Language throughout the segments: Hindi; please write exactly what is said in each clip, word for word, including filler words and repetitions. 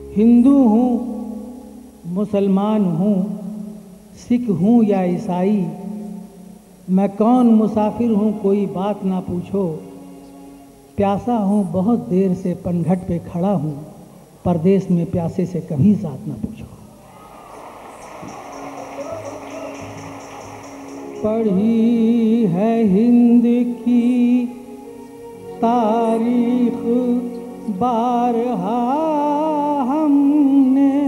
हिंदू हूँ, मुसलमान हूँ, सिख हूँ या ईसाई, मैं कौन मुसाफिर हूँ कोई बात ना पूछो। प्यासा हूँ बहुत देर से पनघट पे खड़ा हूँ, परदेश में प्यासे से कभी जात ना पूछो। पढ़ी है हिंद की तारीख बारहा हमने,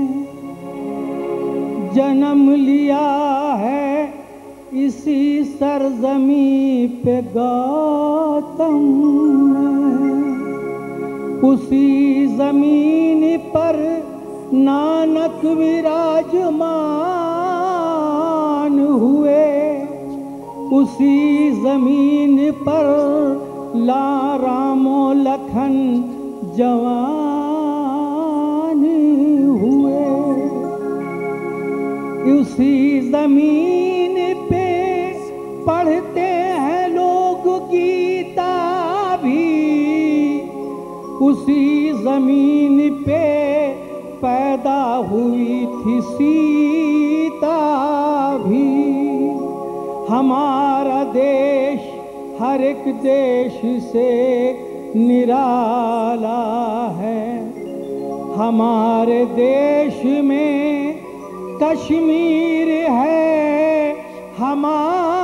जन्म लिया है इसी सरजमी पे गौतम ने। उसी जमीन पर नानक विराजमान हुए, उसी जमीन पर ला रामो लखन जवान हुए। उसी जमीन पे पढ़ते हैं लोग गीता भी, उसी जमीन पे पैदा हुई थी सीता भी। हमारा देश हर एक देश से निराला है, हमारे देश में कश्मीर है हमारा